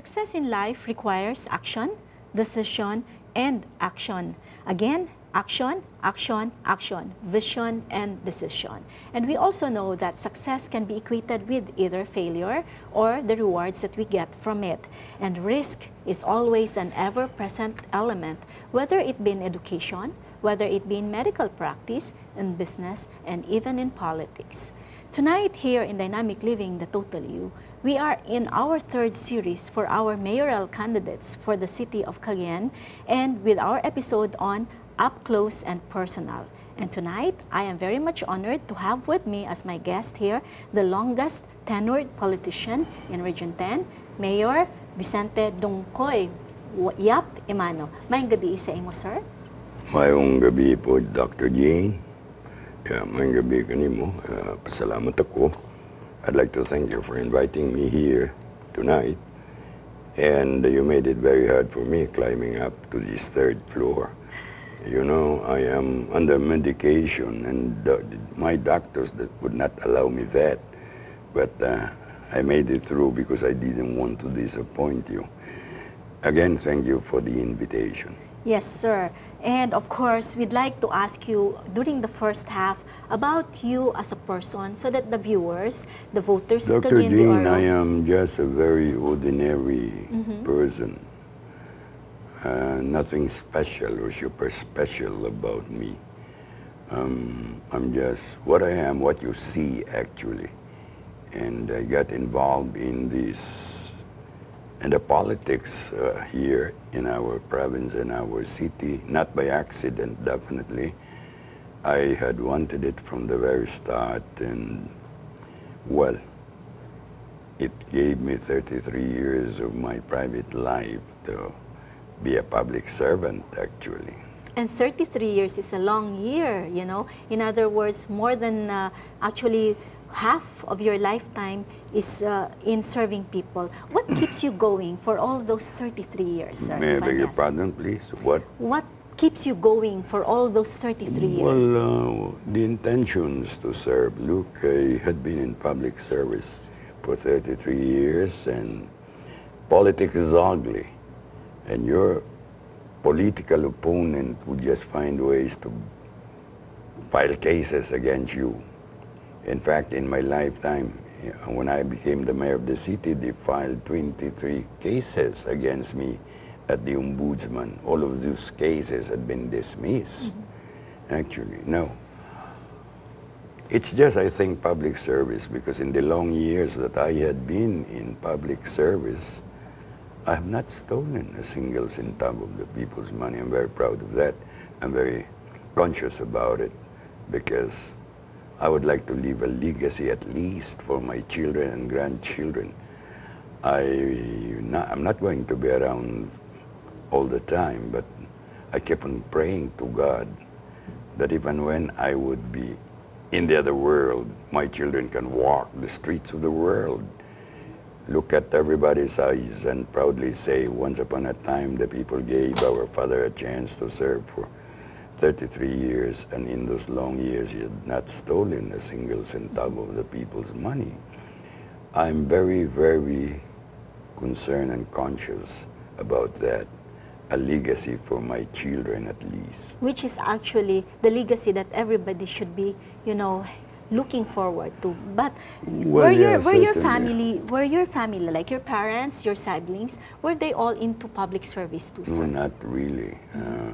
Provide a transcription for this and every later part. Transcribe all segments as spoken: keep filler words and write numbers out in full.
success in life requires action, decision, and action. Again, action, action, action, vision, and decision. And we also know that success can be equated with either failure or the rewards that we get from it. And risk is always an ever-present element, whether it be in education, whether it be in medical practice, in business, and even in politics. Tonight here in Dynamic Living, the Total You, we are in our third series for our mayoral candidates for the city of Cagayan, and with our episode on Up Close and Personal. And tonight, I am very much honored to have with me as my guest here, the longest tenured politician in Region ten, Mayor Vicente Dongkoy. Yap, Emano. Mayong gabi sa imo, sir. Mayong gabi po, Doctor Jane. Yeah, mayong gabi kanimo. Uh, pasalamat ako. I'd like to thank you for inviting me here tonight. And you made it very hard for me climbing up to this third floor. You know, I am under medication, and uh, my doctors that would not allow me that. But uh, I made it through because I didn't want to disappoint you. Again, thank you for the invitation. Yes, sir. And of course, we'd like to ask you during the first half about you as a person so that the viewers, the voters of Doctor Cagayan de Jane, Oro, I am just a very ordinary mm-hmm. person. Uh, nothing special or super special about me. Um, I'm just what I am, what you see actually. And I got involved in this, in the politics uh, here in our province and our city, not by accident, definitely. I had wanted it from the very start, and well, it gave me thirty-three years of my private life to be a public servant, actually. And thirty-three years is a long year, you know. In other words, more than uh, actually half of your lifetime is uh, in serving people. What keeps you going for all those thirty-three years, sir? May I beg your pardon, please? What? What keeps you going for all those thirty-three years? Well, uh, the intentions to serve. Look, I had been in public service for thirty-three years, and politics is ugly. And your political opponent would just find ways to file cases against you. In fact, in my lifetime, when I became the mayor of the city, they filed twenty-three cases against me at the ombudsman. All of those cases had been dismissed, mm-hmm. actually. No. It's just, I think, public service, because in the long years that I had been in public service, I have not stolen a single centavo of the people's money. I'm very proud of that. I'm very conscious about it, because I would like to leave a legacy at least for my children and grandchildren. I, not, I'm not going to be around all the time, but I kept on praying to God that even when I would be in the other world, my children can walk the streets of the world, look at everybody's eyes, and proudly say, once upon a time, the people gave our father a chance to serve for thirty-three years, and in those long years, he had not stolen a single centavo of the people's money. I'm very, very concerned and conscious about that, a legacy for my children at least. Which is actually the legacy that everybody should be, you know, looking forward to. But well, were yeah, your were your certainly. family were your family like your parents, your siblings, were they all into public service too, sir? No, not really. Uh,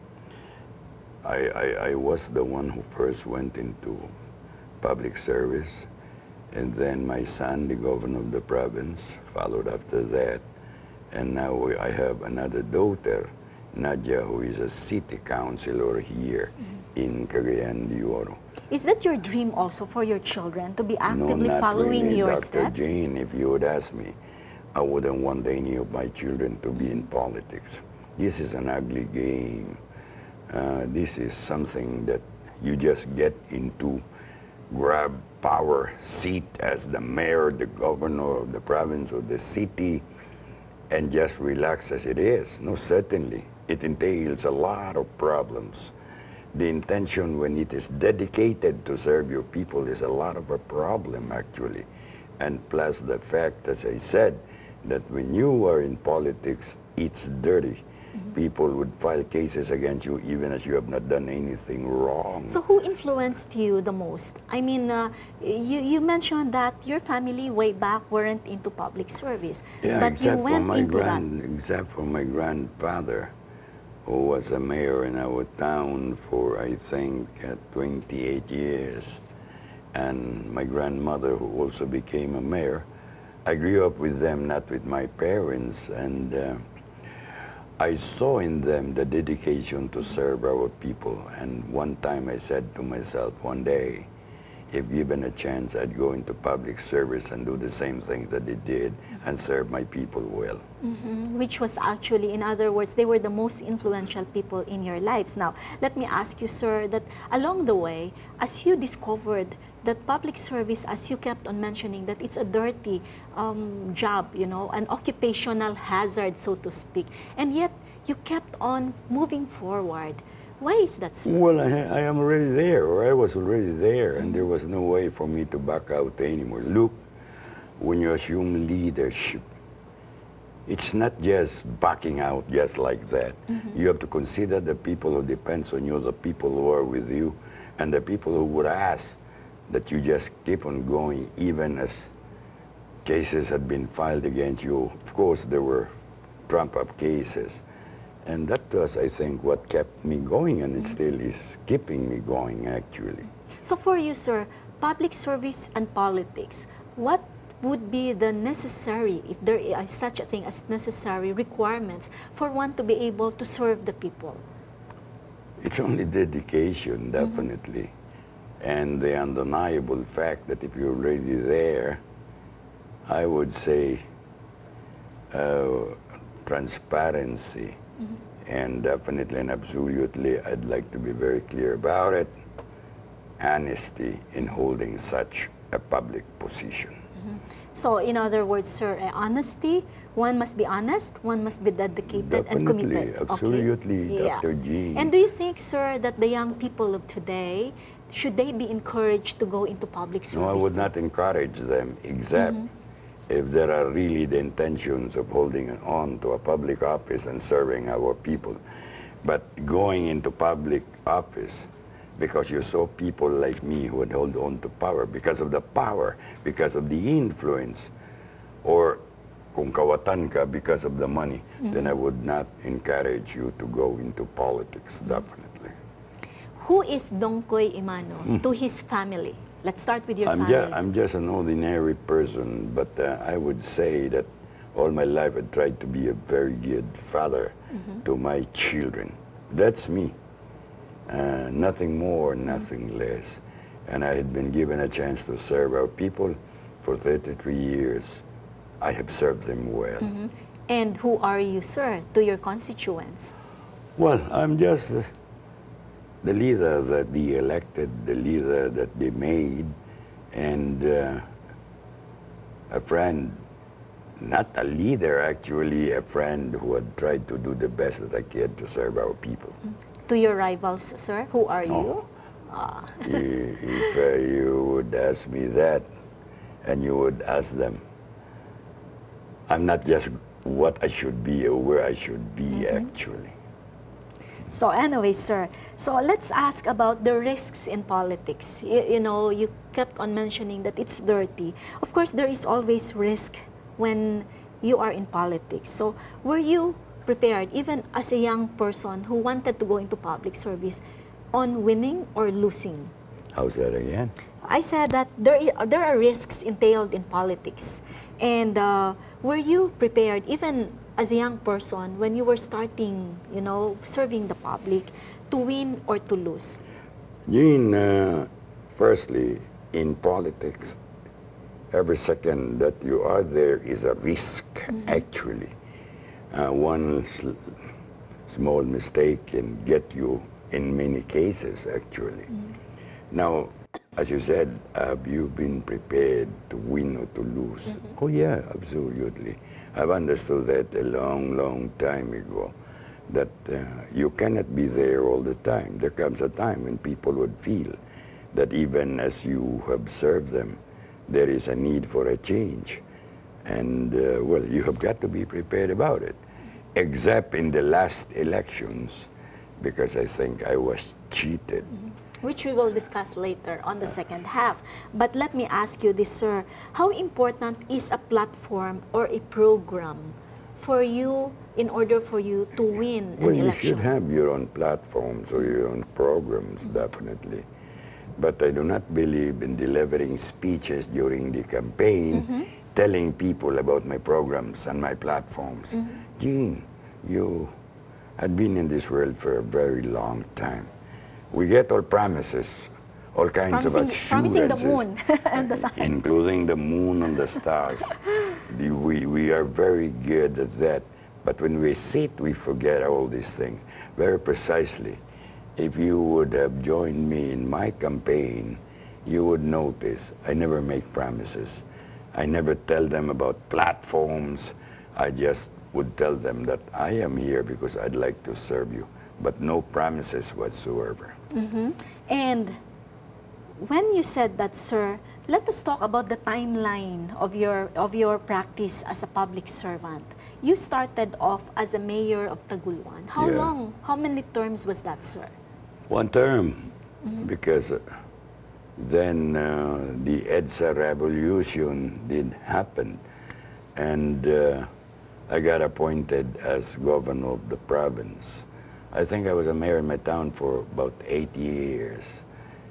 I, I I was the one who first went into public service, and then my son, the governor of the province, followed after that, and now I have another daughter, Nadia, who is a city councilor here mm-hmm. in Cagayan de Oro. Is that your dream also for your children, to be actively no, not following really, your Doctor steps? Jane, if you would ask me, I wouldn't want any of my children to be in politics. This is an ugly game. Uh, this is something that you just get into, grab power, seat as the mayor, the governor of the province or the city, and just relax as it is. No, certainly. It entails a lot of problems. The intention when it is dedicated to serve your people is a lot of a problem, actually. And plus the fact, as I said, that when you are in politics, it's dirty. Mm-hmm. People would file cases against you even as you have not done anything wrong. So who influenced you the most? I mean, uh, you, you mentioned that your family way back weren't into public service. Yeah, but except you went for my into grand, that. except for my grandfather, who was a mayor in our town for, I think, uh, twenty-eight years. And my grandmother, who also became a mayor. I grew up with them, not with my parents, and uh, I saw in them the dedication to serve our people. And one time I said to myself, one day, if given a chance, I'd go into public service and do the same things that they did and serve my people well. Mm-hmm. Which was actually, in other words, they were the most influential people in your lives. Now, let me ask you, sir, that along the way, as you discovered that public service, as you kept on mentioning, that it's a dirty um, job, you know, an occupational hazard, so to speak, and yet you kept on moving forward. Why is that, sir? Well, I, I am already there, or I was already there, and there was no way for me to back out anymore. Look, when you assume leadership, it's not just backing out just like that. Mm-hmm. You have to consider the people who depends on you, the people who are with you, and the people who would ask that you just keep on going, even as cases had been filed against you. Of course, there were trump-up cases. And that was, I think, what kept me going, and it still is keeping me going, actually. So for you, sir, public service and politics, what would be the necessary, if there is such a thing as necessary requirements for one to be able to serve the people? It's only dedication, definitely. Mm-hmm. And the undeniable fact that if you're already there, I would say uh, transparency. Mm-hmm. And definitely and absolutely, I'd like to be very clear about it, honesty in holding such a public position. Mm-hmm. So in other words, sir, uh, honesty, one must be honest, one must be dedicated definitely, and committed. Absolutely, okay. Doctor Yeah. G. And do you think, sir, that the young people of today, should they be encouraged to go into public service? No, I would not encourage them, except mm-hmm. if there are really the intentions of holding on to a public office and serving our people. But going into public office because you saw people like me who would hold on to power because of the power, because of the influence, or kung kawatan ka because of the money, mm-hmm. then I would not encourage you to go into politics, mm-hmm. definitely. Who is Dongkoy Emano mm. to his family? Let's start with your I'm family. Just, I'm just an ordinary person, but uh, I would say that all my life I tried to be a very good father mm-hmm. to my children. That's me. Uh, nothing more, nothing mm-hmm. less. And I had been given a chance to serve our people for thirty-three years. I have served them well. Mm-hmm. And who are you, sir, to your constituents? Well, I'm just uh, the leader that they elected, the leader that they made, and uh, a friend, not a leader actually, a friend who had tried to do the best that I could to serve our people. To your rivals, sir, who are no. you? Ah. If uh, you would ask me that, and you would ask them, I'm not just what I should be or where I should be, mm-hmm. actually. So anyway, sir, so let's ask about the risks in politics. You, you know, you kept on mentioning that it's dirty. Of course, there is always risk when you are in politics. So were you prepared, even as a young person who wanted to go into public service, on winning or losing? How's that again? I said that there, there are risks entailed in politics. And uh, were you prepared, even as a young person, when you were starting, you know, serving the public, to win or to lose? Jean, uh, firstly, in politics, every second that you are there is a risk, mm-hmm. actually. Uh, one sl small mistake can get you in many cases, actually. Mm-hmm. Now, as you said, have you been prepared to win or to lose? Mm-hmm. Oh yeah, absolutely. I've understood that a long, long time ago, that uh, you cannot be there all the time. There comes a time when people would feel that even as you have served them, there is a need for a change. And, uh, well, you have got to be prepared about it, except in the last elections, because I think I was cheated. Mm-hmm. Which we will discuss later on the second half. But let me ask you this, sir. How important is a platform or a program for you in order for you to win Well, an you election? should have your own platforms or your own programs, Mm-hmm. definitely. But I do not believe in delivering speeches during the campaign, Mm-hmm. telling people about my programs and my platforms. Mm-hmm. Gene, you had been in this world for a very long time. We get all promises, all kinds Promising, of promising the assurances, moon and the sun. including the moon and the stars. The- we, we are very good at that. But when we sit, we forget all these things very precisely. If you would have joined me in my campaign, you would notice I never make promises. I never tell them about platforms. I just would tell them that I am here because I'd like to serve you, but no promises whatsoever. Mm-hmm. And when you said that, sir, let us talk about the timeline of your of your practice as a public servant. You started off as a mayor of Taguluan. How Yeah. long, how many terms was that, sir? One term, because uh, then uh, the EDSA revolution did happen, and uh, I got appointed as governor of the province. I think I was a mayor in my town for about eight years.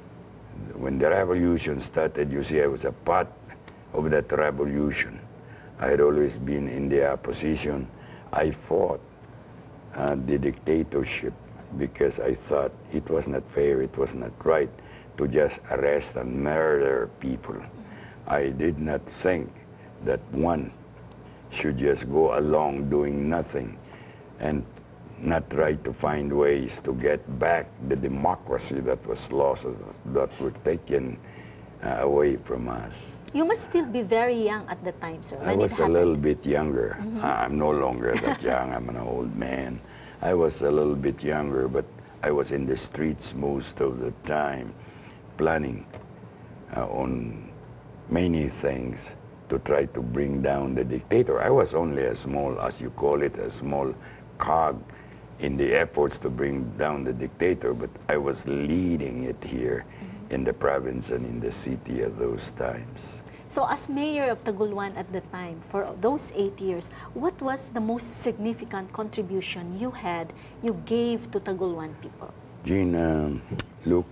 When the revolution started, you see, I was a part of that revolution. I had always been in the opposition. I fought uh, the dictatorship because I thought it was not fair, it was not right to just arrest and murder people. I did not think that one should just go along doing nothing and not try to find ways to get back the democracy that was lost, that were taken uh, away from us. You must still be very young at the time, sir, when I was it a happened. little bit younger. Mm-hmm. I'm no longer that young. I'm an old man. I was a little bit younger, but I was in the streets most of the time, planning uh, on many things to try to bring down the dictator. I was only a small, as you call it, a small cog in the efforts to bring down the dictator, but I was leading it here mm-hmm. in the province and in the city at those times. So as mayor of Taguluan at the time, for those eight years, what was the most significant contribution you had, you gave to Taguluan people? Gene, um, look,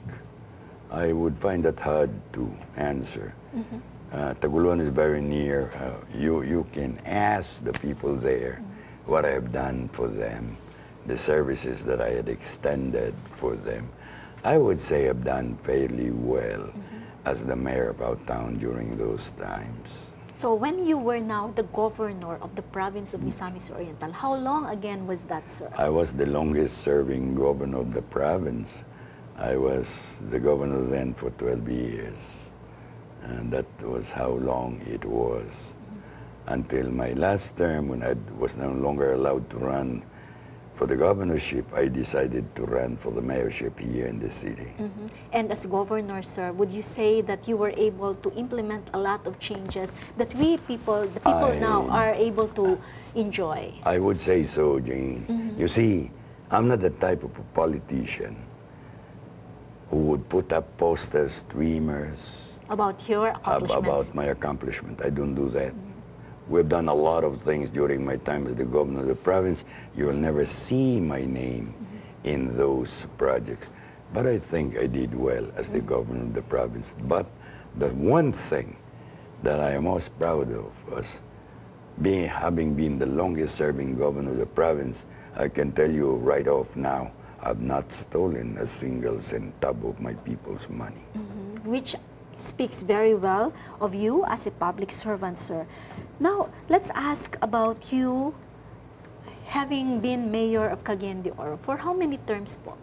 I would find that hard to answer. Mm-hmm. uh, Taguluan is very near. Uh, you, you can ask the people there mm-hmm. what I have done for them, the services that I had extended for them. I would say I've done fairly well mm-hmm. as the mayor of our town during those times. So when you were now the governor of the province of Misamis Oriental, how long again was that, sir? I was the longest serving governor of the province. I was the governor then for twelve years. And that was how long it was. Mm-hmm. Until my last term, when I was no longer allowed to run for the governorship, I decided to run for the mayorship here in the city. Mm-hmm. And as governor, sir, would you say that you were able to implement a lot of changes that we people, the people I, now are able to enjoy? I would say so, Jane. Mm-hmm. You see, I'm not the type of a politician who would put up posters, streamers, About your accomplishments? about my accomplishment. I don't do that. Mm-hmm. We've done a lot of things during my time as the governor of the province. You will never see my name mm-hmm. in those projects. But I think I did well as the mm-hmm. governor of the province. But the one thing that I am most proud of was being, having been the longest serving governor of the province. I can tell you right off now, I've not stolen a single centavo of my people's money. Mm-hmm. Which speaks very well of you as a public servant, sir. Now, let's ask about you having been mayor of Cagayan de Oro. For how many terms po?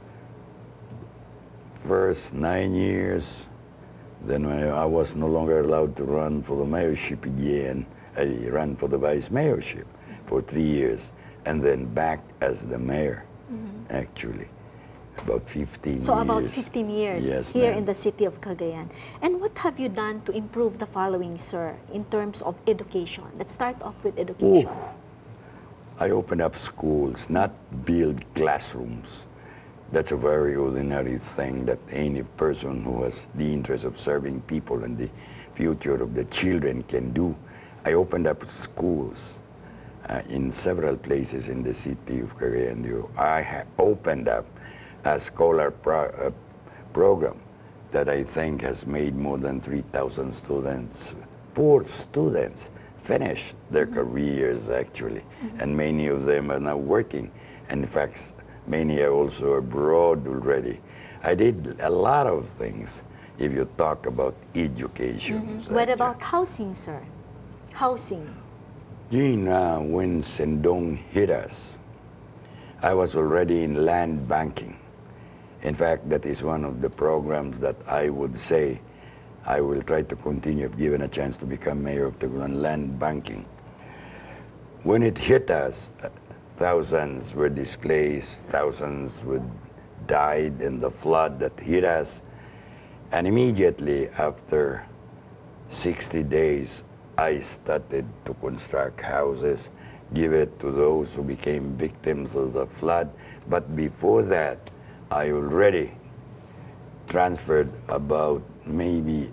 First nine years, then when I was no longer allowed to run for the mayorship again, I ran for the vice mayorship for three years, and then back as the mayor, mm-hmm. actually. About fifteen So years. about fifteen years Yes, here ma'am. in the city of Cagayan. And what have you done to improve the following, sir, in terms of education? Let's start off with education. Ooh. I opened up schools, not build classrooms. That's a very ordinary thing that any person who has the interest of serving people and the future of the children can do. I opened up schools uh, in several places in the city of Cagayan de Oro. I have opened up a scholar pro uh, program that I think has made more than three thousand students, poor students, finish their mm-hmm. careers actually. Mm-hmm. And many of them are now working. And in fact, many are also abroad already. I did a lot of things if you talk about education. Mm-hmm. What about housing, sir? Housing. Gene, uh, when Sendong hit us, I was already in land banking. In fact, that is one of the programs that I would say I will try to continue if given a chance to become mayor of Tagulan, land banking. When it hit us, uh, thousands were displaced, thousands would died in the flood that hit us. And immediately after sixty days, I started to construct houses, give it to those who became victims of the flood. But before that, I already transferred about maybe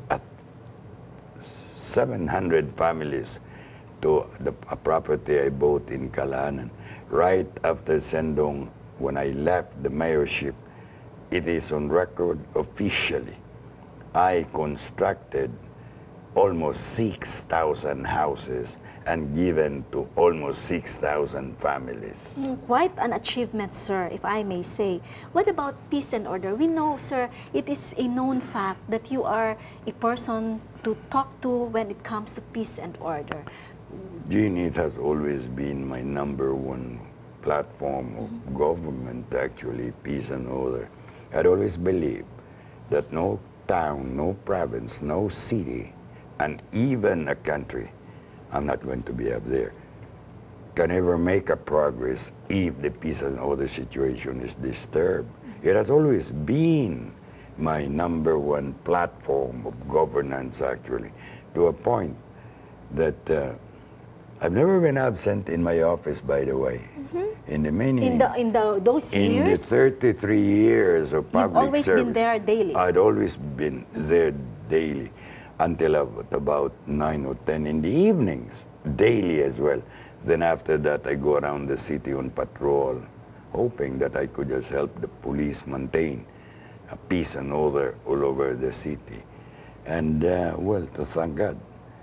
seven hundred families to the, a property I bought in Kalanan. Right after Sendong, when I left the mayorship, it is on record officially, I constructed almost six thousand houses and given to almost six thousand families. Quite an achievement, sir, if I may say. What about peace and order? We know, sir, it is a known fact that you are a person to talk to when it comes to peace and order. Gene, it has always been my number one platform of mm-hmm. government, actually, peace and order. I'd always believed that no town, no province, no city, and even a country, I'm not going to be up there, can ever make a progress if the peace and order situation is disturbed. It has always been my number one platform of governance, actually, to a point that uh, I've never been absent in my office, by the way. Mm-hmm. In the many in the in the those in years, the thirty-three years of public you've always service, been there daily. I'd always been there daily until about nine or ten in the evenings, daily as well. Then after that, I go around the city on patrol, hoping that I could just help the police maintain a peace and order all over the city. And uh, well, to thank God,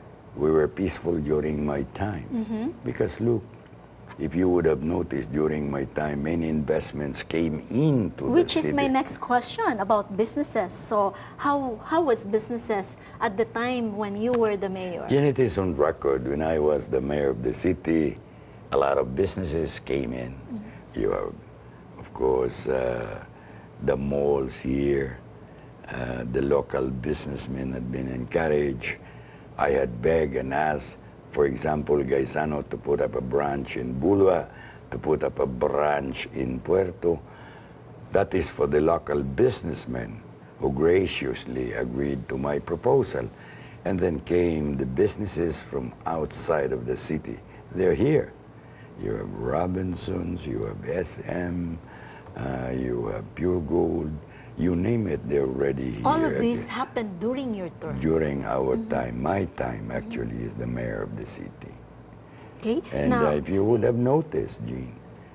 we were peaceful during my time. Mm-hmm. Because look, if you would have noticed during my time, many investments came into the Which city. is my next question about businesses. So how, how was businesses at the time when you were the mayor? And it is on record, when I was the mayor of the city, a lot of businesses came in. Mm-hmm. You have, of course, uh, the malls here, uh, the local businessmen had been encouraged. I had begged and asked, for example, Gaisano to put up a branch in Bulwa, to put up a branch in Puerto. That is for the local businessmen who graciously agreed to my proposal. And then came the businesses from outside of the city. They're here. You have Robinsons, you have S M, uh, you have Pure Gold, you name it, they're already here. All of this happened during your term? During our mm-hmm. time. My time, actually, mm-hmm. is the mayor of the city. Okay. And now, uh, if you would have noticed, Jean,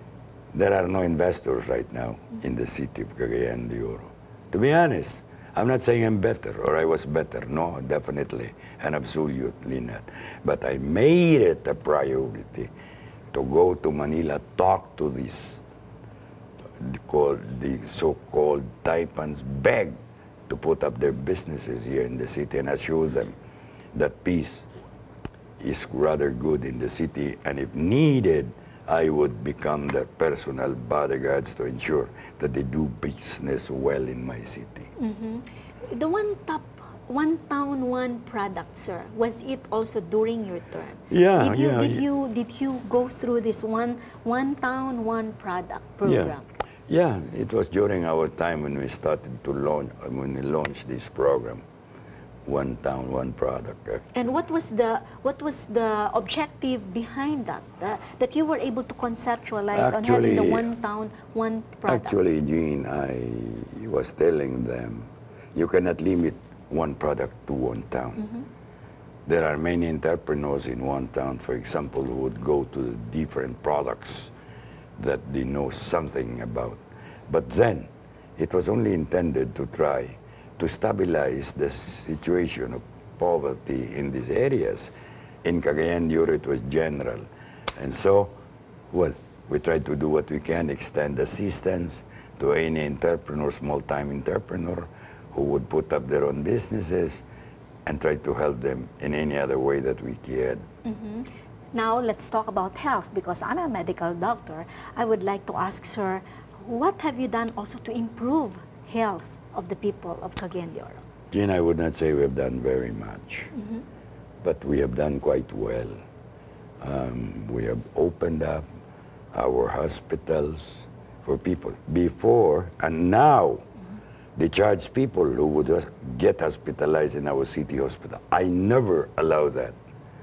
there are no investors right now mm-hmm. in the city of Cagayan de Oro. To be honest, I'm not saying I'm better or I was better. No, definitely and absolutely not. But I made it a priority to go to Manila, talk to these called the so-called Taipans, beg to put up their businesses here in the city and assure them that peace is rather good in the city, and if needed, I would become their personal bodyguards to ensure that they do business well in my city. Mm-hmm. The one top, one town, one product, sir, was it also during your term? Yeah, did you, yeah. Did you, did you go through this one, one town, one product program? Yeah. Yeah, it was during our time when we started to launch, when we launched this program, one town, one product. Actually. And what was the what was the objective behind that? Uh, that you were able to conceptualize on having the one town, one product. Actually, Jean, I was telling them, you cannot limit one product to one town. Mm-hmm. There are many entrepreneurs in one town, for example, who would go to different products that they know something about. But then, it was only intended to try to stabilize the situation of poverty in these areas. In Cagayan de Oro, it was general. And so, well, we tried to do what we can, extend assistance to any entrepreneur, small-time entrepreneur, who would put up their own businesses and try to help them in any other way that we can. Mm-hmm. Now, let's talk about health, because I'm a medical doctor. I would like to ask, sir, what have you done also to improve health of the people of Cagayan de Oro? Jean, I would not say we have done very much, mm-hmm. but we have done quite well. Um, we have opened up our hospitals for people. Before and now, mm-hmm. they charge people who would get hospitalized in our city hospital. I never allow that.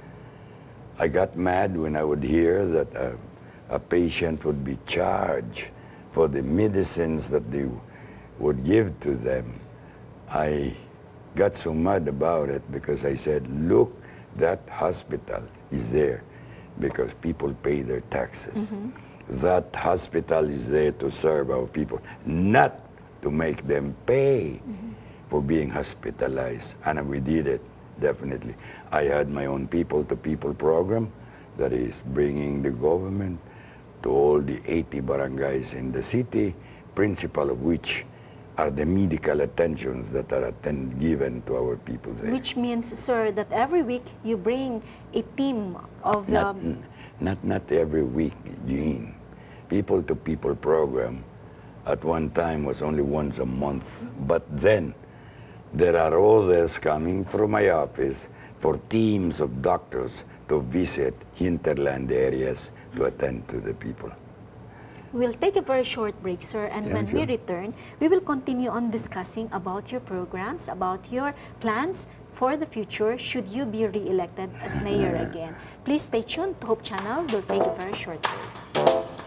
I got mad when I would hear that a, a patient would be charged for the medicines that they would give to them. I got so mad about it because I said, look, that hospital is there because people pay their taxes. Mm-hmm. That hospital is there to serve our people, not to make them pay mm-hmm. for being hospitalized. And we did it, definitely. I had my own people-to-people program that is bringing the government to all the eighty barangays in the city, principal of which are the medical attentions that are attend given to our people there. Which means, sir, that every week you bring a team of... Not, um, not, not every week, Jean. People-to-people program at one time was only once a month. But then, there are others coming from my office for teams of doctors to visit hinterland areas to attend to the people. We'll take a very short break, sir, and yeah, when sure. we return, we will continue on discussing about your programs, about your plans for the future should you be re-elected as mayor again. Please stay tuned to Hope Channel. We'll take a very short break.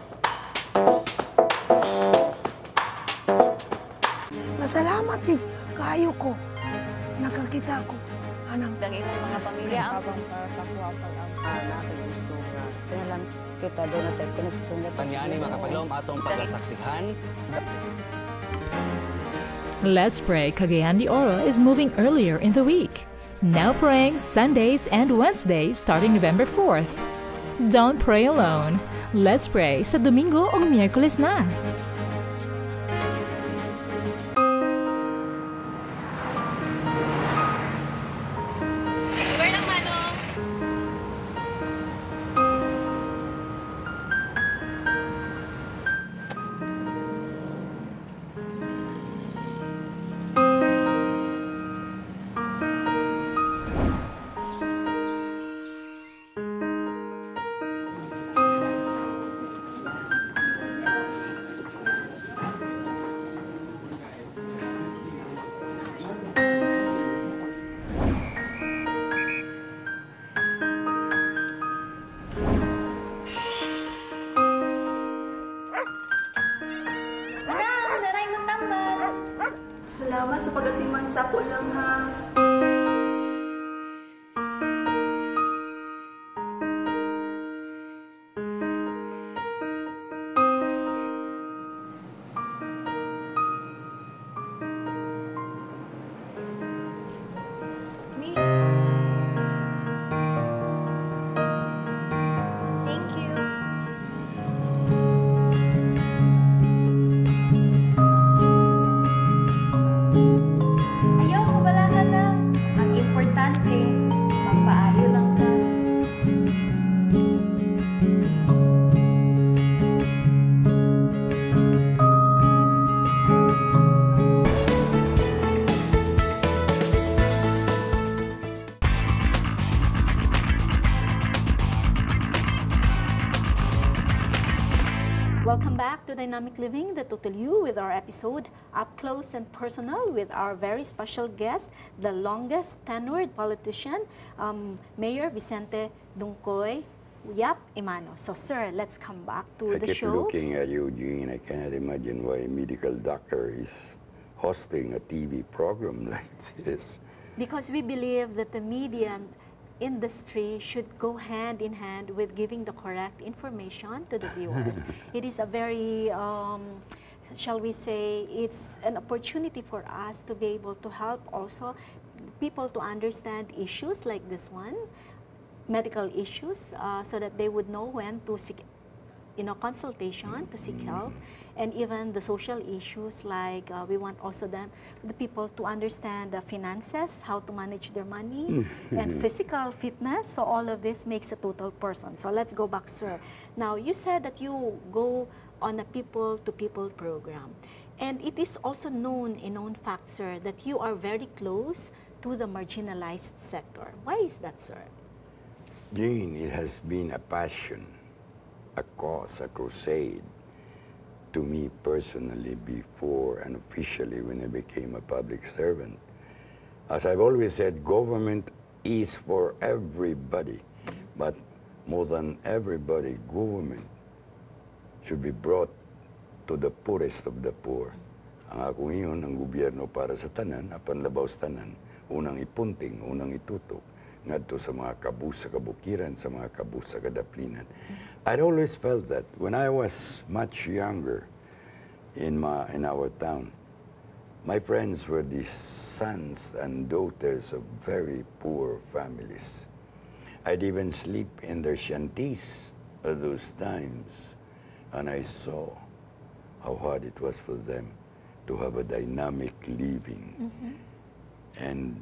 Masalamat eh, kayo ko. Nakakita ko. Anang Ang imong mga pamilya Habang para sa kuwapag ang natin gusto nga kailan kita doon natin koneksyon na Panyani makapaglom atong pagkasaksihan. Let's Pray Cagayan de Oro is moving earlier in the week. Now praying Sundays and Wednesdays starting November fourth. Don't pray alone. Let's Pray sa Domingo o Miyerkules na. Salamat sa pagatiman sa ako lang ha. Miss. Thank you. Ayaw, kabalakan na. Welcome back to Dynamic Living, the Total You, with our episode Up Close and Personal with our very special guest, the longest tenured politician, um, Mayor Vicente Dongkoy. Yep, Emano. So, sir, let's come back to I the keep show. looking at Eugene. I cannot imagine why a medical doctor is hosting a T V program like this. Because we believe that the media industry should go hand in hand with giving the correct information to the viewers. It is a very, um, shall we say, it's an opportunity for us to be able to help also people to understand issues like this one, medical issues, uh, so that they would know when to seek, you know, consultation, to seek help, and even the social issues like uh, we want also them, the people to understand the finances, how to manage their money, and physical fitness. So all of this makes a total person. So let's go back, sir. Now, you said that you go on a people-to-people program. And it is also known, a known fact, sir, that you are very close to the marginalized sector. Why is that, sir? Jane, it has been a passion, a cause, a crusade to me personally before and officially when I became a public servant. As I've always said, government is for everybody, but more than everybody, government should be brought to the poorest of the poor. Ang ako ngayon, ang gobyerno para sa tanan, apan labaw sa tanan, unang ipunting, unang itutok, ngadto sa mga kabus sa kabukiran, sa mga kabus sa kadaplinan. I'd always felt that when I was much younger in, my, in our town, my friends were the sons and daughters of very poor families. I'd even sleep in their shanties at those times, and I saw how hard it was for them to have a dynamic living. Mm-hmm. And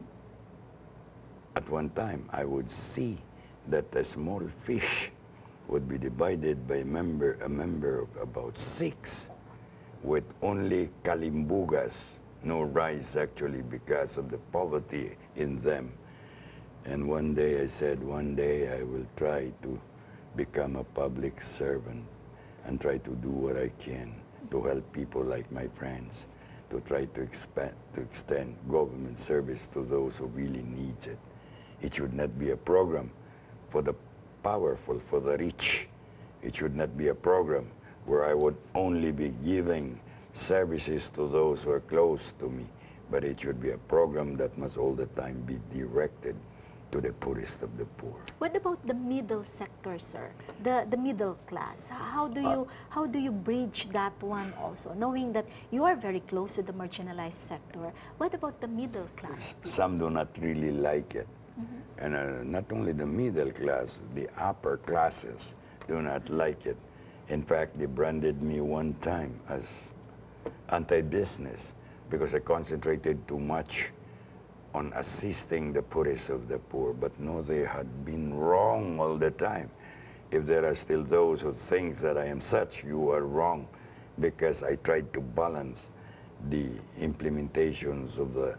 at one time, I would see that a small fish would be divided by a member, a member of about six, with only kalimbugas, no rice actually, because of the poverty in them. And one day I said, one day I will try to become a public servant and try to do what I can to help people like my friends, to try to expand, to extend government service to those who really need it. It should not be a program for the powerful, for the rich. It should not be a program where I would only be giving services to those who are close to me, but it should be a program that must all the time be directed to the poorest of the poor. What about the middle sector, sir? The the middle class. How do you uh, how do you bridge that one also, knowing that you are very close to the marginalized sector? What about the middle class? Some do not really like it. Mm-hmm. And uh, not only the middle class, the upper classes do not like it. In fact, they branded me one time as anti-business because I concentrated too much on assisting the poorest of the poor. But no, they had been wrong all the time. If there are still those who think that I am such, you are wrong, because I tried to balance the implementations of the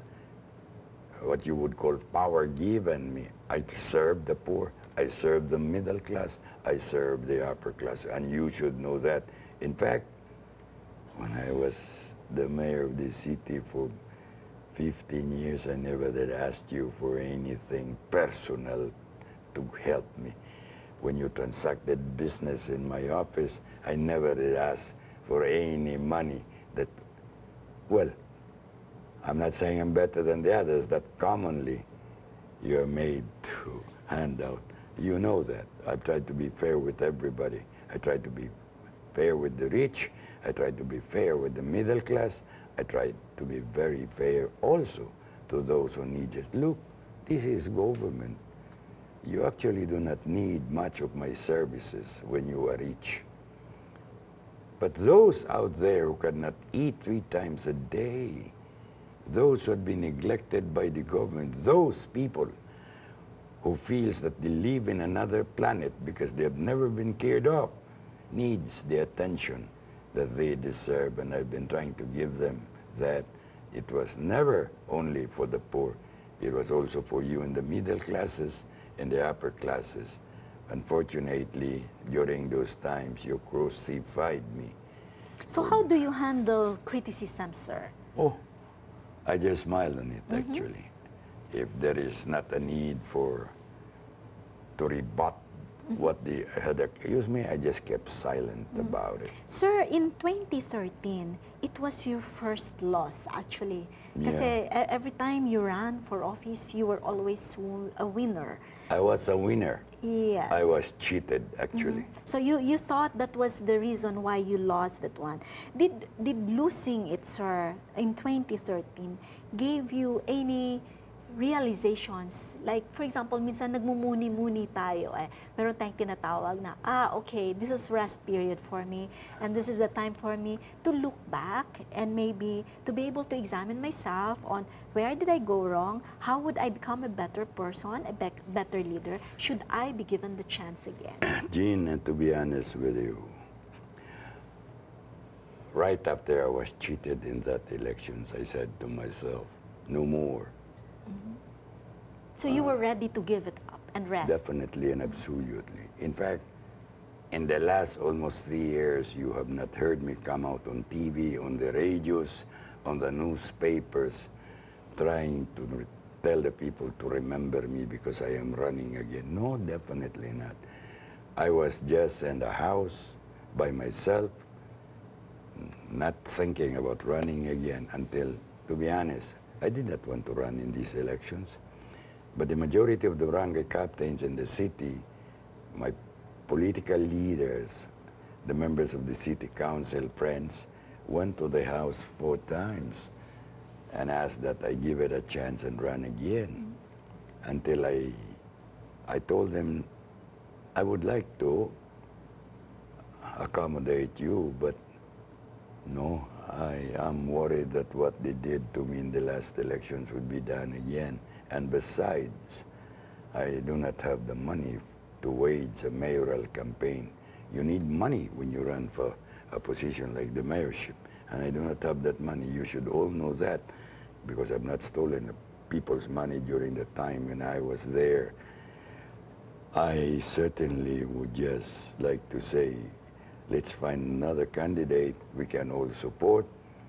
what you would call power given me. I served the poor, I served the middle class, I served the upper class, and you should know that. In fact, when I was the mayor of the city for fifteen years, I never did ask you for anything personal to help me. When you transacted business in my office, I never did ask for any money that, well, I'm not saying I'm better than the others, that commonly you're made to hand out. You know that. I've tried to be fair with everybody. I tried to be fair with the rich. I tried to be fair with the middle class. I tried to be very fair also to those who need it. Look, this is government. You actually do not need much of my services when you are rich. But those out there who cannot eat three times a day, those who have been neglected by the government, those people who feels that they live in another planet because they have never been cared of, needs the attention that they deserve, and I've been trying to give them that. It was never only for the poor. It was also for you in the middle classes and the upper classes unfortunately, during those times, you crucified me. So how do you handle criticism, sir? Oh, I just smile on it, actually. If there is not a need for to rebut what they had accused me, I just kept silent about it. Sir, in twenty thirteen, it was your first loss, actually. Kasi e- every time you ran for office, you were always w- a winner. I was a winner. Yes. I was cheated, actually. So you, you thought that was the reason why you lost that one. Did, did losing it, sir, in twenty thirteen, gave you any realizations? Like, for example, minsan nagmumuni-muni tayo eh. Meron tayong tinatawag na, ah, okay, this is rest period for me, and this is the time for me to look back and maybe to be able to examine myself on where did I go wrong, how would I become a better person, a bec- better leader, should I be given the chance again? Jean, and to be honest with you, right after I was cheated in that elections, I said to myself, no more. So you were ready to give it up and rest? Definitely and absolutely. In fact, in the last almost three years, you have not heard me come out on T V, on the radios, on the newspapers, trying to re- tell the people to remember me because I am running again. No, definitely not. I was just in the house by myself, not thinking about running again until, to be honest, I did not want to run in these elections. But the majority of the barangay captains in the city, my political leaders, the members of the city council, friends, went to the house four times and asked that I give it a chance and run again. Until I, I told them, I would like to accommodate you, but no, I am worried that what they did to me in the last elections would be done again. And besides, I do not have the money to wage a mayoral campaign. You need money when you run for a position like the mayorship. And I do not have that money. You should all know that because I've not stolen people's money during the time when I was there. I certainly would just like to say, let's find another candidate we can all support,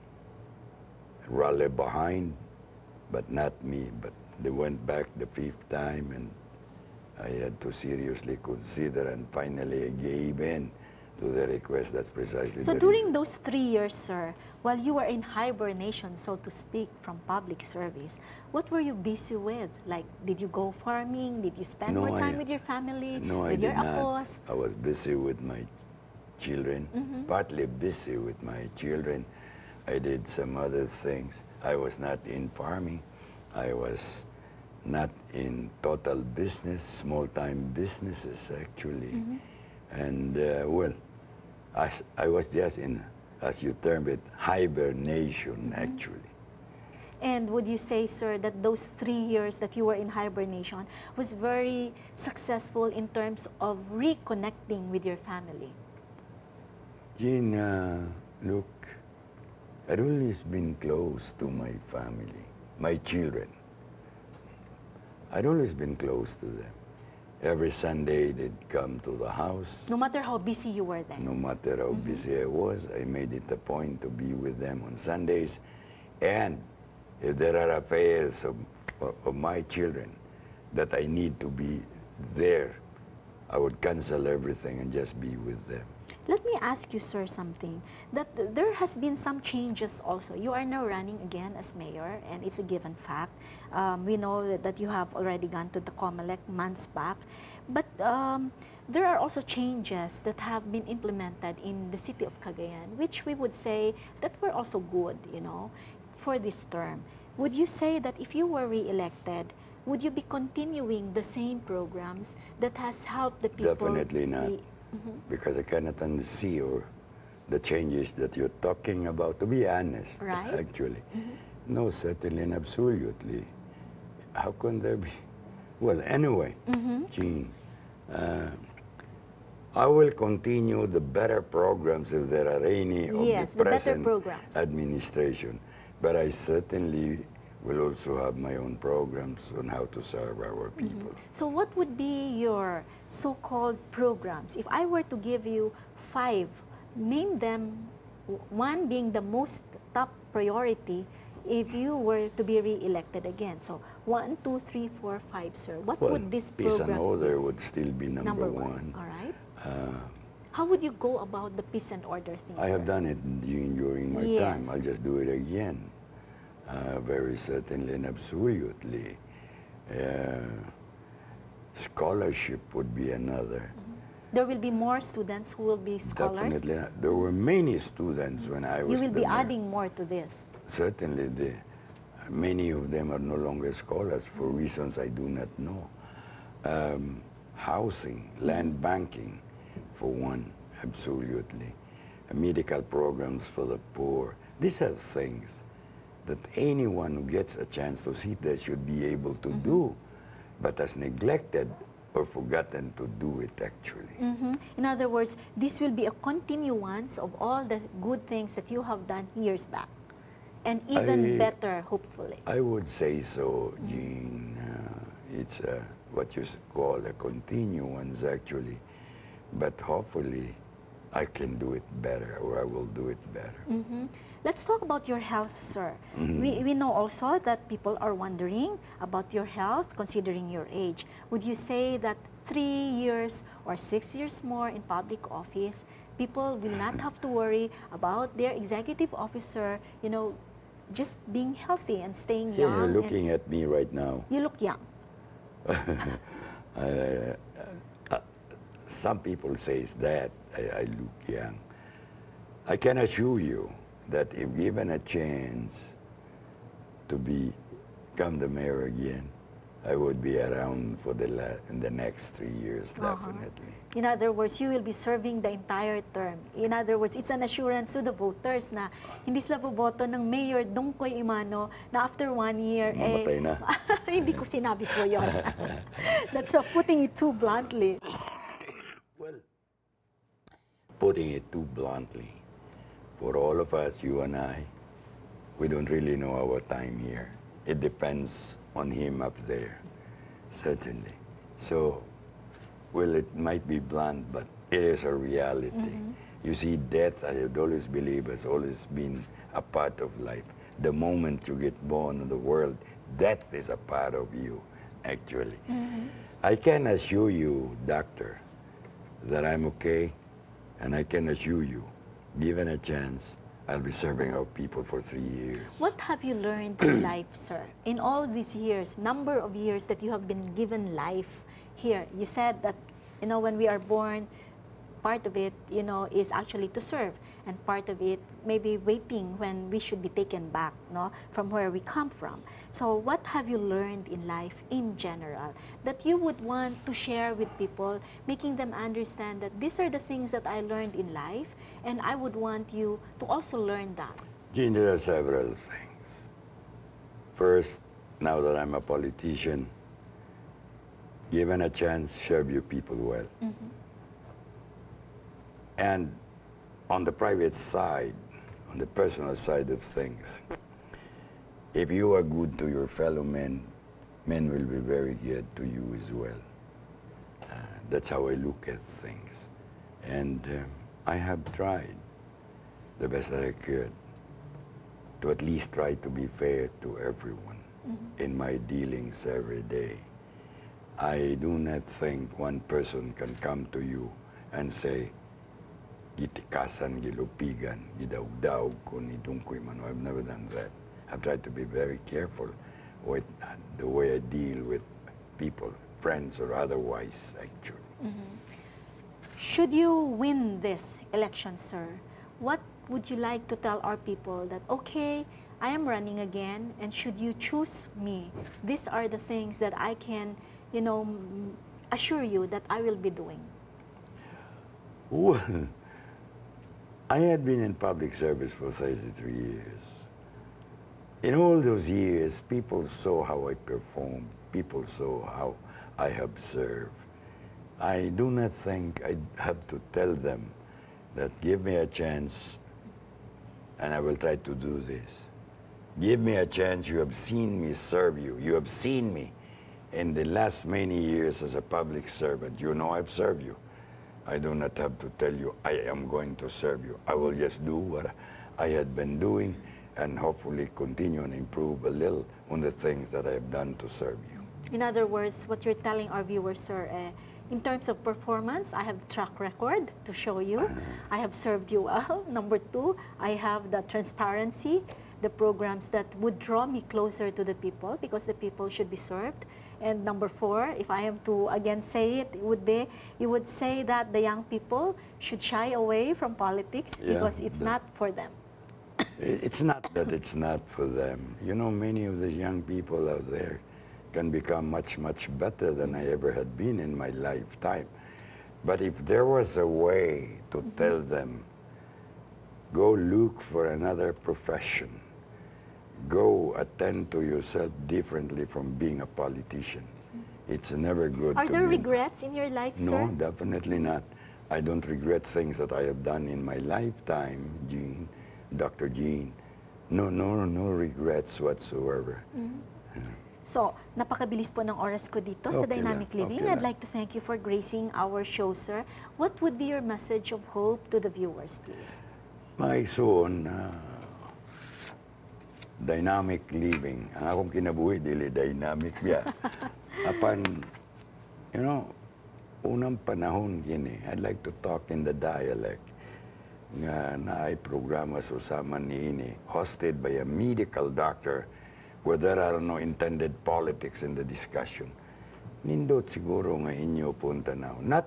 rally behind, but not me. But they went back the fifth time and I had to seriously consider and finally I gave in to the request. That's precisely So the during reason. those three years, sir, while you were in hibernation, so to speak, from public service, what were you busy with? Like, did you go farming? Did you spend No, more time I- with your family? No, with I your did not. apos? I was busy with my children, partly busy with my children. I did some other things. I was not in farming. I was not in total business, small-time businesses, actually. And, uh, well, I, s- I was just in, as you term it, hibernation, actually. And would you say, sir, that those three years that you were in hibernation was very successful in terms of reconnecting with your family? Jean, uh, look, I've always been close to my family, my children. I'd always been close to them. Every Sunday they'd come to the house. No matter how busy you were then? No matter how busy I was, I made it a point to be with them on Sundays. And if there are affairs of, of my children that I need to be there, I would cancel everything and just be with them. Let me ask you, sir, something. That th- there has been some changes also. You are now running again as mayor, and it's a given fact. Um, we know that, that you have already gone to the COMELEC months back. But um, there are also changes that have been implemented in the city of Cagayan, which we would say that were also good, you know, for this term. Would you say that if you were re-elected, would you be continuing the same programs that has helped the people? Definitely not. be- Because I cannot unsee or the changes that you're talking about, to be honest, Right. actually. No, certainly and absolutely. How can there be? Well, anyway, Jean, uh, I will continue the better programs if there are any of Yes, the the better present programs. administration. But I certainly will also have my own programs on how to serve our people. So what would be your so-called programs? If I were to give you five, name them, w- one being the most top priority if you were to be re-elected again. So one, two, three, four, five, sir. What Well, would these peace programs and order be? would still be number, Number one. one. All right. Uh, How would you go about the peace and order thing, I have sir? done it during, during my Yes. time. I'll just do it again. Uh, very certainly and absolutely. Uh, scholarship would be another. There will be more students who will be scholars. Definitely. not. There were many students when I was You will be the mayor. adding more to this. Certainly, the, many of them are no longer scholars for reasons I do not know. Um, housing, land banking, for one, absolutely. Medical programs for the poor. These are things that anyone who gets a chance to sit there should be able to do, but has neglected or forgotten to do it actually. Mhm. In other words, this will be a continuance of all the good things that you have done years back, and even I- better, hopefully. I would say so, Jean. Uh, it's a, what you s- call a continuance, actually. But hopefully, I can do it better, or I will do it better. Mhm. Let's talk about your health, sir. We, we know also that people are wondering about your health, considering your age. Would you say that three years or six years more in public office, people will not have to worry about their executive officer, you know, just being healthy and staying Yeah, young? you're and- looking at me right now. You look young. Uh, uh, some people says that I, I look young. I can assure you that if given a chance to become the mayor again, I would be around for the la in the next three years, Uh-huh. definitely. In other words, you will be serving the entire term. In other words, it's an assurance to the voters na hindi sila boboto ng Mayor Dongkoy Emano na after one year, Mamatay eh, na. hindi ko sinabi po yun. That's uh, putting it too bluntly. Well, putting it too bluntly, for all of us, you and I, we don't really know our time here. It depends on him up there, certainly. So, well, it might be blunt, but it is a reality. You see, death, I would always believe, has always been a part of life. The moment you get born in the world, death is a part of you, actually. I can assure you, doctor, that I'm okay, and I can assure you, given a chance, I'll be serving our people for three years. What have you learned in life, sir? In all these years, number of years that you have been given life here, you said that, you know, when we are born, part of it, you know, is actually to serve, and part of it maybe waiting when we should be taken back, no, from where we come from. So what have you learned in life in general that you would want to share with people, making them understand that these are the things that I learned in life, and I would want you to also learn that? Gene, there are several things. First, now that I'm a politician, given a chance, serve your people well. And on the private side, on the personal side of things, if you are good to your fellow men, men will be very good to you as well. Uh, that's how I look at things. And um, I have tried the best that I could to at least try to be fair to everyone in my dealings every day. I do not think one person can come to you and say, gitikasan, gilupigan, gidaugdaug ko ni Dongkoy Emano. I've never done that. I've tried to be very careful with the way I deal with people, friends or otherwise, actually. Should you win this election, sir, what would you like to tell our people that, okay, I am running again, and should you choose me, these are the things that I can, you know, m- assure you that I will be doing? Well, I had been in public service for thirty-three years. In all those years, people saw how I performed. People saw how I have served. I do not think I have to tell them that give me a chance and I will try to do this. Give me a chance. You have seen me serve you. You have seen me in the last many years as a public servant. You know I've served you. I do not have to tell you I am going to serve you. I will just do what I had been doing and hopefully continue and improve a little on the things that I have done to serve you. In other words, what you're telling our viewers, sir, uh, in terms of performance, I have the track record to show you. Uh-huh. I have served you well. Number two, I have the transparency, the programs that would draw me closer to the people because the people should be served. And number four, if I am to again say it, it would be, you would say that the young people should shy away from politics yeah, because it's the, not for them. It's not that it's not for them. You know, many of the young people out there can become much, much better than I ever had been in my lifetime. But if there was a way to mm-hmm. tell them, go look for another profession, go attend to yourself differently from being a politician. Mm-hmm. It's never good. Are to there be regrets in your life, no, sir? No, definitely not. I don't regret things that I have done in my lifetime, Jean, Doctor Jean. No, no, no regrets whatsoever. Mm-hmm. Yeah. So, napakabilis po ng oras ko dito okay sa Dynamic lang. Living. Okay I'd like to thank you for gracing our show, sir. What would be your message of hope to the viewers, please? My son, uh, dynamic living. Ang akong kinabuhi, dili dynamic biya. Apan, you know, unang panahon kini, I'd like to talk in the dialect nga naay programa sa usama niini, hosted by a medical doctor where there are no intended politics in the discussion. Nindot siguro nga inyo punta now. Not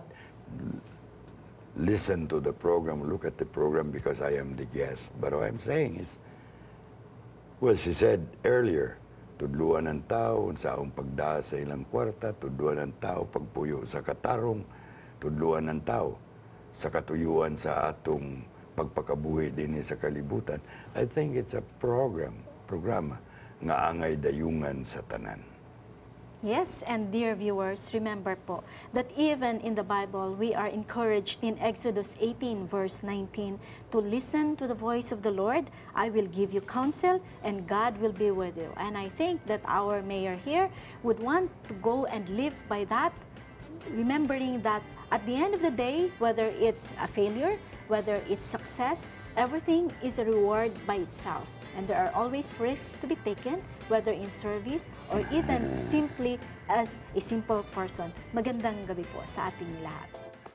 listen to the program, look at the program because I am the guest. But what I'm saying is, well, she said earlier, tudluan ng tao sa akong pagdaa sa ilang kwarta, tudluan ng tao pagpuyo sa katarong, tudluan ng tao sa katuyuan sa atong pagpakabuhi din sa kalibutan. I think it's a program, programa nga angay dayungan sa tanan. Yes, and dear viewers, remember po that even in the Bible, we are encouraged in Exodus eighteen verse nineteen to listen to the voice of the Lord. I will give you counsel and God will be with you. And I think that our mayor here would want to go and live by that, remembering that at the end of the day, whether it's a failure, whether it's success, everything is a reward by itself. And there are always risks to be taken, whether in service or even simply as a simple person. Magandang gabi po sa ating lahat.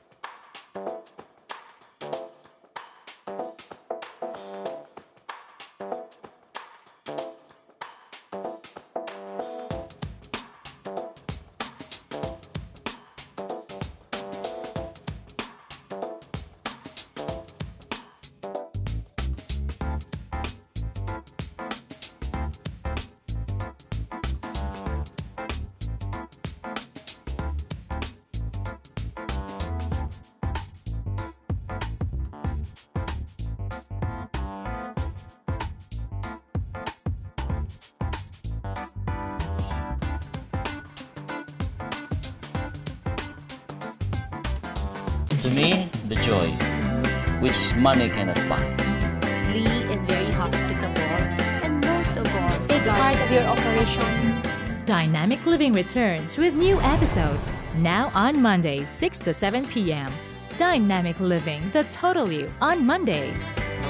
To me, the joy, which money cannot buy. Lee and very hospitable, and most of all, take part of your operation. Dynamic Living returns with new episodes, now on Mondays, six to seven p m Dynamic Living, the Total You, on Mondays.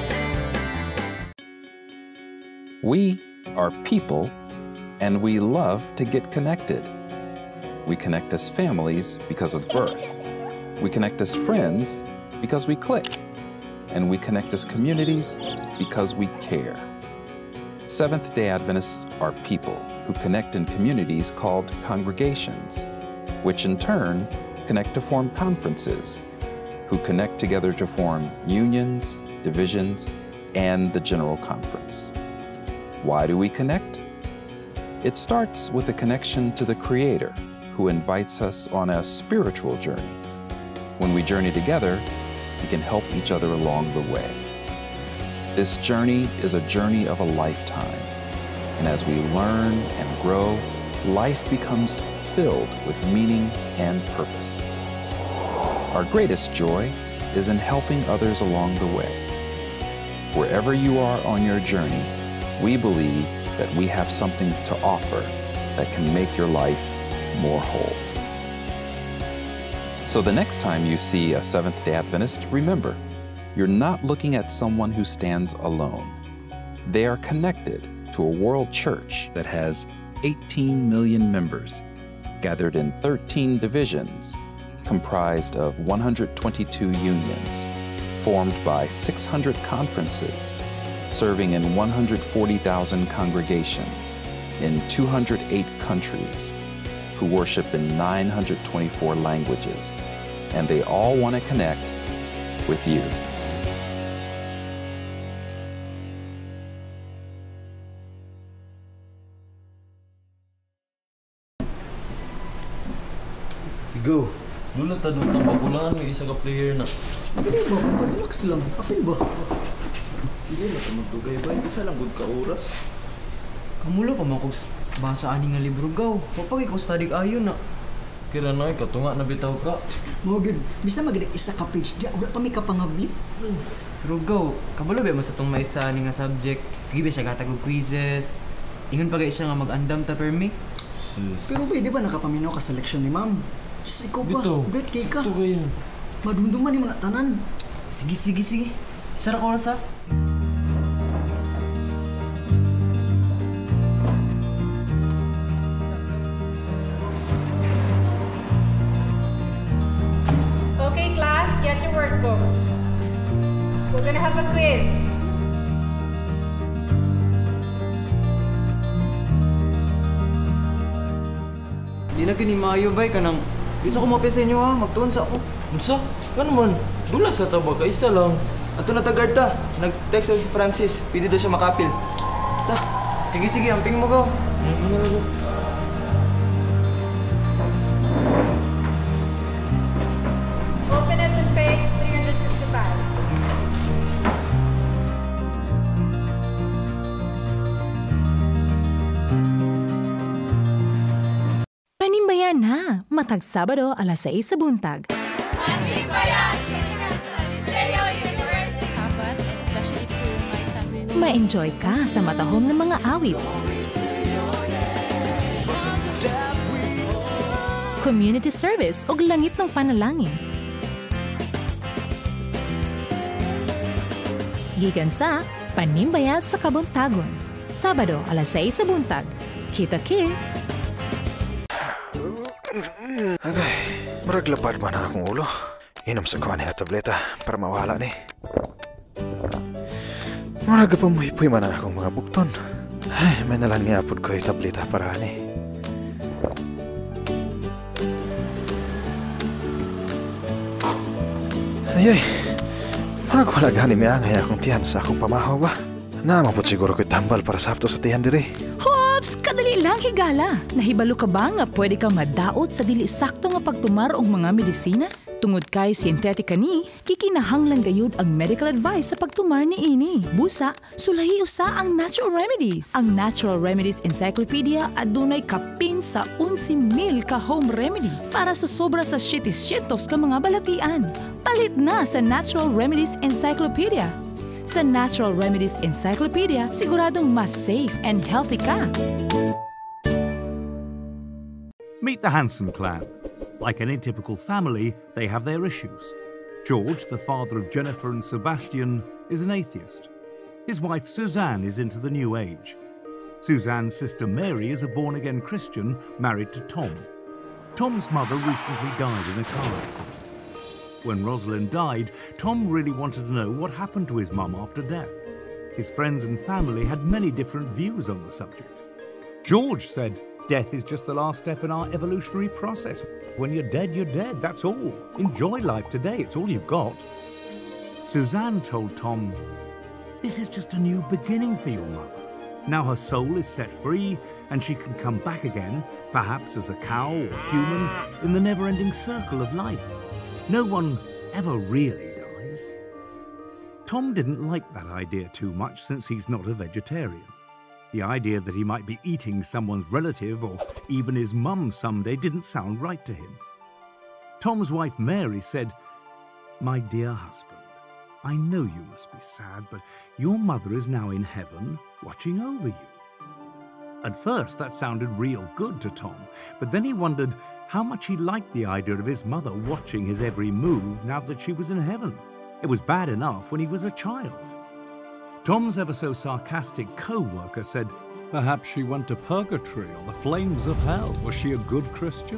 We are people, and we love to get connected. We connect as families because of birth. We connect as friends because we click. And we connect as communities because we care. Seventh-day Adventists are people who connect in communities called congregations, which in turn connect to form conferences, who connect together to form unions, divisions, and the General Conference. Why do we connect? It starts with a connection to the Creator, who invites us on a spiritual journey. When we journey together, we can help each other along the way. This journey is a journey of a lifetime, and as we learn and grow, life becomes filled with meaning and purpose. Our greatest joy is in helping others along the way. Wherever you are on your journey, We believe that we have something to offer that can make your life more whole. So the next time you see a Seventh-day Adventist, remember, you're not looking at someone who stands alone. They are connected to a world church that has eighteen million members, gathered in thirteen divisions, comprised of one hundred twenty-two unions, formed by six hundred conferences, serving in one hundred forty thousand congregations in two hundred eight countries, who worship in nine hundred twenty-four languages, and they all want to connect with you. Go. Lula, tanong ng bagulangan, may isa ka player na. Hindi ba? Relax lang. Apil ba? Hindi na tumagtugay ba? Isa lang good ka oras. Kamulo pa man kung basa ani nga libro gaw. Papag ikaw study ayon na. Kira na, katunga na bitaw ka. Mogid, bisa maginig isa ka page dyan. Wala pa may kapangabli. Pero gaw, kabalo ba mas itong maistahan nga subject? Sige ba siya gatag og quizzes? Ingon pa siya nga mag-andam ta per me? Sis. Pero ba, di ba nakapaminaw ka selection ni ma'am? Diyos, ikaw ba? Bito. Great cake ka. Ito kayo. Madumduman ni mga tanan. Sige, sige, sige. Isa ra ko oras ha. Okay, class, get your workbook. We're gonna have a quiz. Di na kinimayo bay ka nang bisa ko mapya sa inyo ha, magtuon sa ako. Unsa? Ano man? Dula sa taba ka, isa lang. Ato na tagad ta. Nag-text ako si Francis, pwede daw siya makapil. Ta, sige sige, amping mo gaw. Open it to page three hundred sixty-five. Panimbayan na, matag Sabado alas sais sa buntag. Panimbayan! Apat, especially to my family. Ma-enjoy ka sa matahom ng mga awit. Community service o langit ng panalangin. Gikan sa Panimbayat sa Kabuntagon. Sabado alas sais sa buntag. Kita kids! Agay, maraglapad man ang akong ulo. Inom sa kuha niya tableta para mawala ni. Maraga pa muhipoy man ang akong mga bukton. Ay, may nalang niapod ko yung tableta para ni. Ayay, marag wala gani may angay akong tiyan sa akong pamahaw ba? Naman po siguro ko'y tambal para sa hapto sa tiyan diri. Hops! Kadali lang higala! Nahibalo ka ba nga pwede ka madaot sa dili sakto nga pagtumar og mga medisina? Tungod kay sintetika ni, kikinahanglan gayud ang medical advice sa pagtumar ni ini. Busa, sulahi usa ang natural remedies. Ang Natural Remedies Encyclopedia adunay kapin sa eleven mil ka home remedies para sa sobra sa siyete-siyentos ka mga balatian. Palit na sa Natural Remedies Encyclopedia. Sa Natural Remedies Encyclopedia, siguradong mas safe and healthy ka. Meet the Hanson clan. Like any typical family, they have their issues. George, the father of Jennifer and Sebastian, is an atheist. His wife Suzanne is into the New Age. Suzanne's sister Mary is a born-again Christian married to Tom. Tom's mother recently died in a car accident. When Rosalind died, Tom really wanted to know what happened to his mum after death. His friends and family had many different views on the subject. George said, "Death is just the last step in our evolutionary process. When you're dead, you're dead, that's all. Enjoy life today, it's all you've got." Suzanne told Tom, "This is just a new beginning for your mother. Now her soul is set free and she can come back again, perhaps as a cow or human, in the never-ending circle of life. No one ever really dies." Tom didn't like that idea too much since he's not a vegetarian. The idea that he might be eating someone's relative or even his mum someday didn't sound right to him. Tom's wife Mary said, "My dear husband, I know you must be sad, but your mother is now in heaven, watching over you." At first, that sounded real good to Tom, but then he wondered how much he liked the idea of his mother watching his every move now that she was in heaven. It was bad enough when he was a child. Tom's ever-so-sarcastic co-worker said, "Perhaps she went to purgatory or the flames of hell. Was she a good Christian?"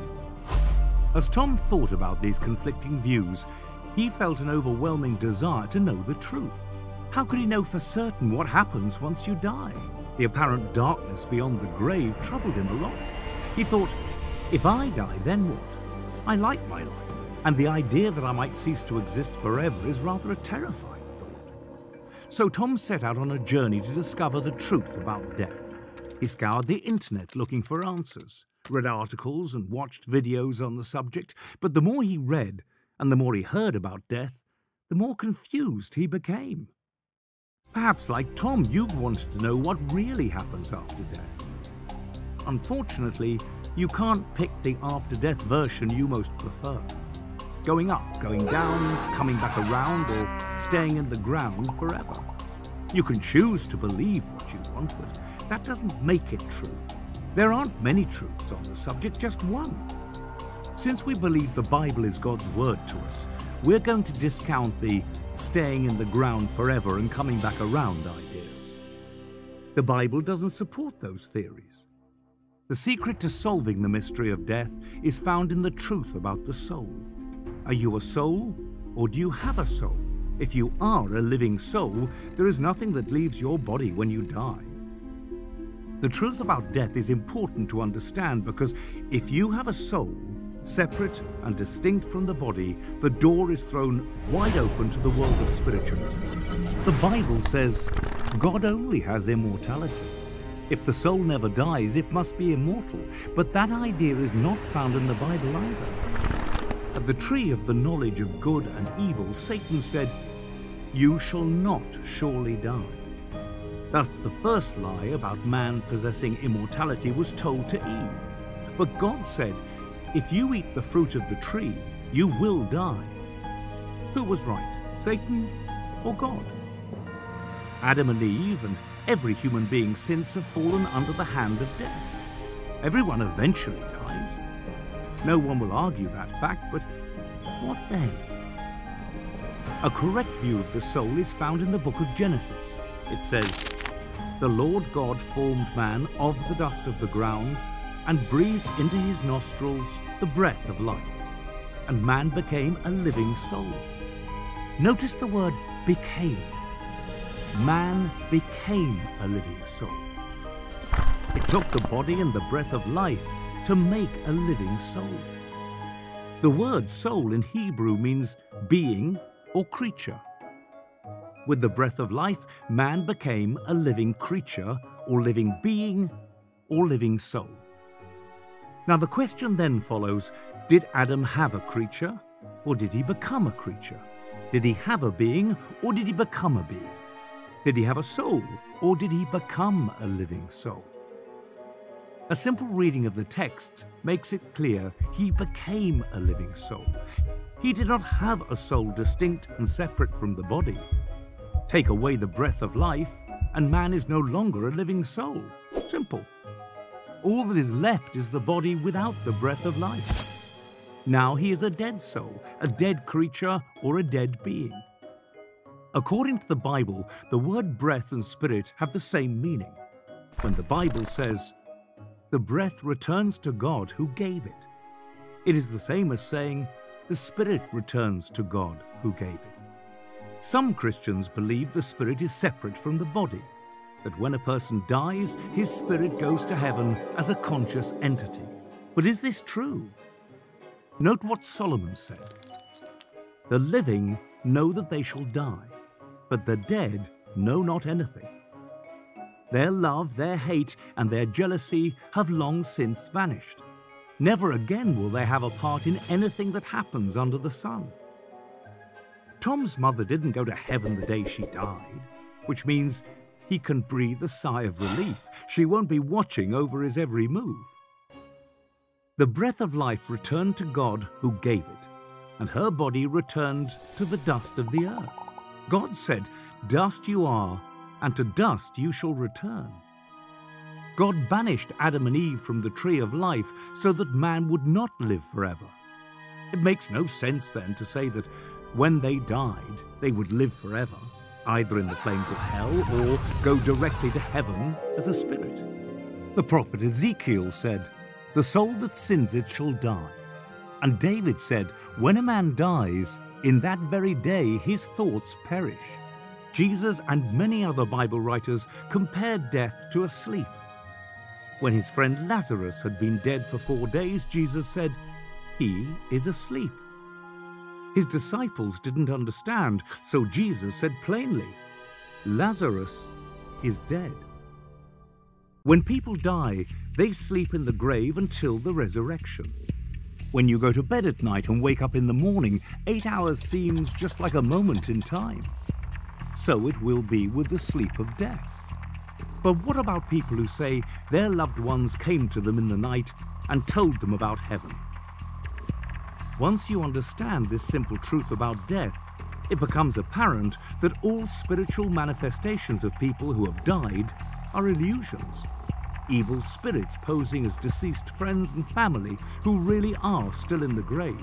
As Tom thought about these conflicting views, he felt an overwhelming desire to know the truth. How could he know for certain what happens once you die? The apparent darkness beyond the grave troubled him a lot. He thought, if I die, then what? I like my life, and the idea that I might cease to exist forever is rather a terrifying thought. So Tom set out on a journey to discover the truth about death. He scoured the internet looking for answers, read articles and watched videos on the subject, but the more he read and the more he heard about death, the more confused he became. Perhaps like Tom, you've wanted to know what really happens after death. Unfortunately, you can't pick the after-death version you most prefer. Going up, going down, coming back around, or staying in the ground forever. You can choose to believe what you want, but that doesn't make it true. There aren't many truths on the subject, just one. Since we believe the Bible is God's word to us, we're going to discount the staying in the ground forever and coming back around ideas. The Bible doesn't support those theories. The secret to solving the mystery of death is found in the truth about the soul. Are you a soul, or do you have a soul? If you are a living soul, there is nothing that leaves your body when you die. The truth about death is important to understand because if you have a soul, separate and distinct from the body, the door is thrown wide open to the world of spiritualism. The Bible says God only has immortality. If the soul never dies, it must be immortal, but that idea is not found in the Bible either. At the tree of the knowledge of good and evil, Satan said, "You shall not surely die." Thus, the first lie about man possessing immortality was told to Eve. But God said, if you eat the fruit of the tree, you will die. Who was right, Satan or God? Adam and Eve and every human being since have fallen under the hand of death. Everyone eventually dies. No one will argue that fact, but what then? A correct view of the soul is found in the book of Genesis. It says, "The Lord God formed man of the dust of the ground and breathed into his nostrils the breath of life, and man became a living soul." Notice the word became. Man became a living soul. It took the body and the breath of life to make a living soul. The word soul in Hebrew means being or creature. With the breath of life, man became a living creature or living being or living soul. Now the question then follows, did Adam have a creature or did he become a creature? Did he have a being or did he become a being? Did he have a soul or did he become a living soul? A simple reading of the text makes it clear he became a living soul. He did not have a soul distinct and separate from the body. Take away the breath of life, and man is no longer a living soul. Simple. All that is left is the body without the breath of life. Now he is a dead soul, a dead creature, or a dead being. According to the Bible, the word breath and spirit have the same meaning. When the Bible says, "The breath returns to God who gave it," it is the same as saying, "The spirit returns to God who gave it." Some Christians believe the spirit is separate from the body, that when a person dies, his spirit goes to heaven as a conscious entity. But is this true? Note what Solomon said. "The living know that they shall die, but the dead know not anything. Their love, their hate, and their jealousy have long since vanished. Never again will they have a part in anything that happens under the sun." Tom's mother didn't go to heaven the day she died, which means he can breathe a sigh of relief. She won't be watching over his every move. The breath of life returned to God who gave it, and her body returned to the dust of the earth. God said, "Dust you are, and to dust you shall return." God banished Adam and Eve from the tree of life so that man would not live forever. It makes no sense then to say that when they died, they would live forever, either in the flames of hell or go directly to heaven as a spirit. The prophet Ezekiel said, "The soul that sins it shall die." And David said, "When a man dies, in that very day his thoughts perish." Jesus and many other Bible writers compared death to a sleep. When his friend Lazarus had been dead for four days, Jesus said, "He is asleep." His disciples didn't understand, so Jesus said plainly, "Lazarus is dead." When people die, they sleep in the grave until the resurrection. When you go to bed at night and wake up in the morning, eight hours seems just like a moment in time. So it will be with the sleep of death. But what about people who say their loved ones came to them in the night and told them about heaven? Once you understand this simple truth about death, it becomes apparent that all spiritual manifestations of people who have died are illusions. Evil spirits posing as deceased friends and family who really are still in the grave.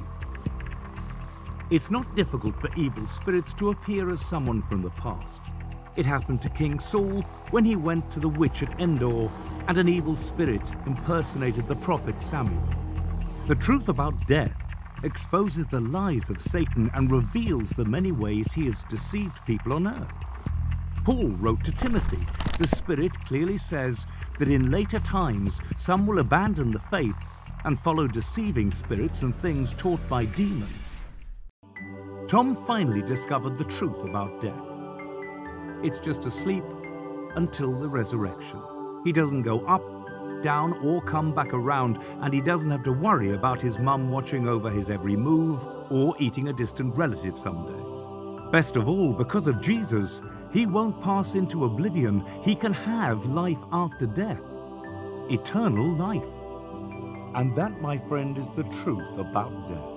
It's not difficult for evil spirits to appear as someone from the past. It happened to King Saul when he went to the witch at Endor and an evil spirit impersonated the prophet Samuel. The truth about death exposes the lies of Satan and reveals the many ways he has deceived people on earth. Paul wrote to Timothy, "The Spirit clearly says that in later times some will abandon the faith and follow deceiving spirits and things taught by demons." Tom finally discovered the truth about death. It's just a sleep until the resurrection. He doesn't go up, down, or come back around, and he doesn't have to worry about his mum watching over his every move or eating a distant relative someday. Best of all, because of Jesus, he won't pass into oblivion. He can have life after death, eternal life. And that, my friend, is the truth about death.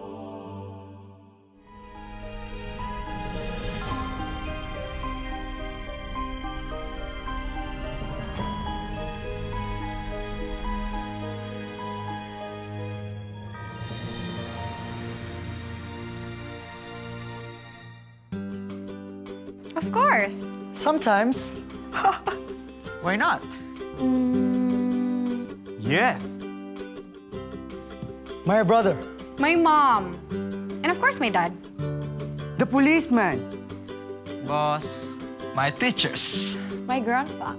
Of course. Sometimes. Why not? Mm, Yes. My brother. my mom. And of course, my dad. The policeman. Boss. My teachers. My grandpa.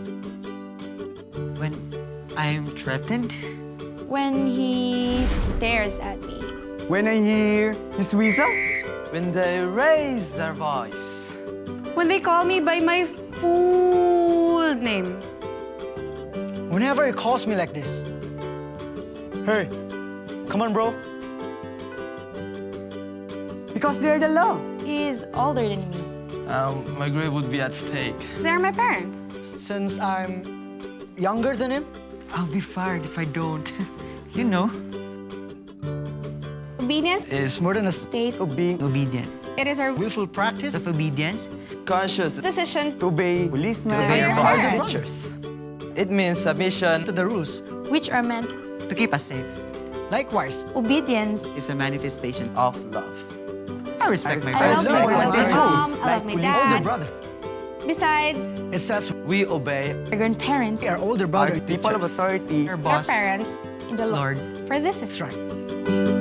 When I'm threatened. When he stares at me. When I hear his whistle. When they raise their voice. When they call me by my full name. Whenever he calls me like this. Hey, come on, bro. Because they're the law. He's older than me. Um, my grave would be at stake. They're my parents. Since I'm younger than him, I'll be fired if I don't. You know. Obedience Is more than a state of being obedient. It is our Willful practice of obedience. Conscious decision to obey policemen To obey and our other parents. teachers. It means submission to the rules which are meant to keep us safe. Likewise, obedience. is a manifestation of love. I respect my I love parents. my like my mom. I love my older dad. brother. Besides, It says we obey our grandparents, our older brother, people of authority, our our boss, parents, in the Lord. Lord. For this is right.